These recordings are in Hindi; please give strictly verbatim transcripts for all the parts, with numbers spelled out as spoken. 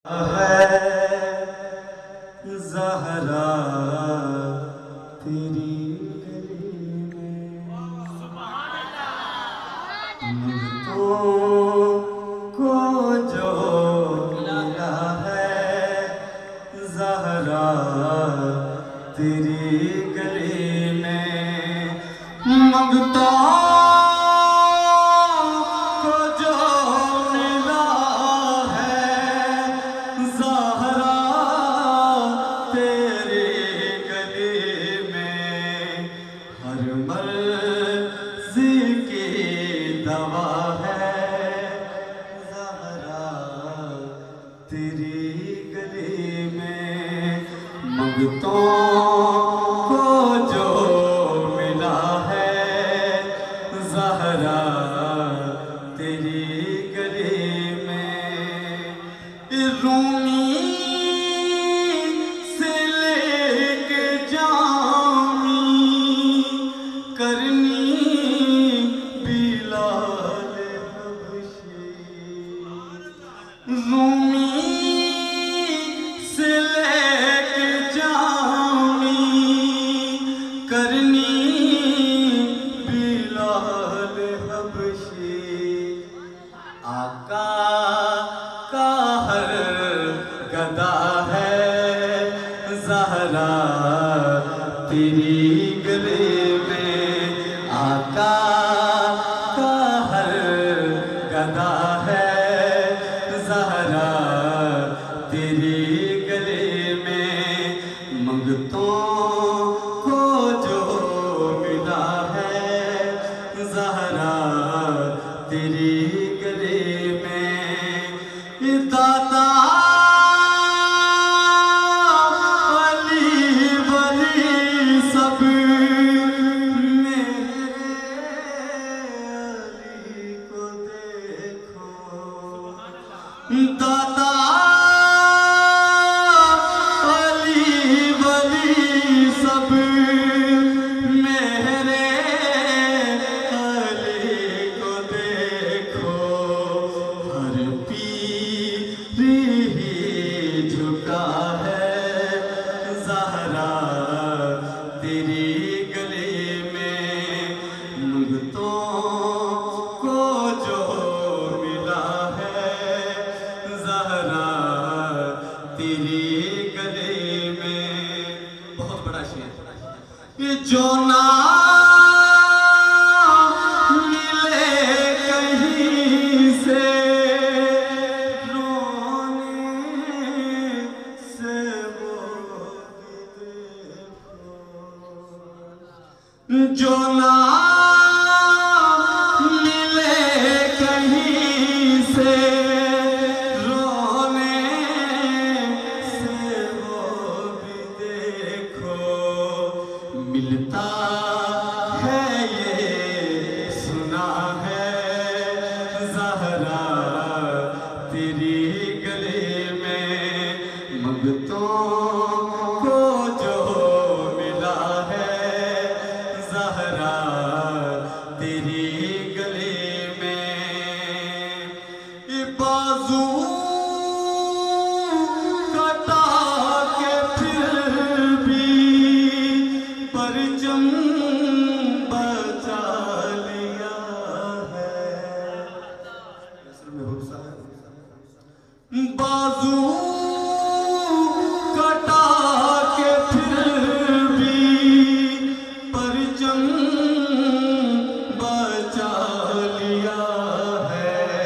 ज़हरा तेरी गली में मुझको को जो मिला है ज़हरा तेरी गली में मंगता तेरी गली में मंगतों को जो मिला है ज़हरा तेरी गली में रूमी से लेके जामी करनी बिलाल हबशी रूमी आका का हर गदा है ज़हरा तेरी गली में आका का हर गदा है ज़हरा तेरी गली में मंगतों को जो मिला है ज़हरा तेरी दाता अली वली सब मेरे अली को देखो दाता अली वली सब मेरे अली को देखो हर झुका है ज़हरा तेरी गली में मंगतों को जो मिला है ज़हरा तेरी गली में। बहुत बड़ा शेर जो ना मिले कहीं से जो ना मिले कहीं से रोने से वो भी देखो मिलता है ये सुना है ज़हरा तेरी गली में मंगतों को जो मिला है ज़हरा तेरी गली में बाजू कटा के फिर भी परचम बचा लिया है बाजू कटा के फिर भी परचम बचा लिया है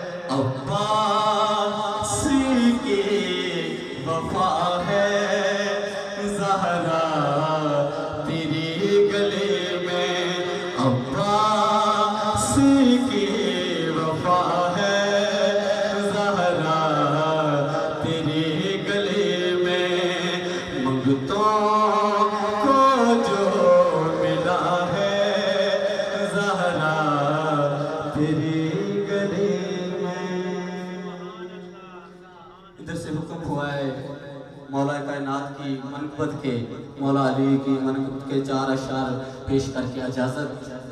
अब्बास की वफा है ज़हरा तेरी गली में अब्बास की वफा है ज़हरा तेरी गली में मंगतों को जो मिला है ज़हरा तेरी गली में। इधर से हुक्म हुआ है मौला कायनात की मनक़बत के मौला अली की मनक़बत के चार अशार पेश करके इजाज़त।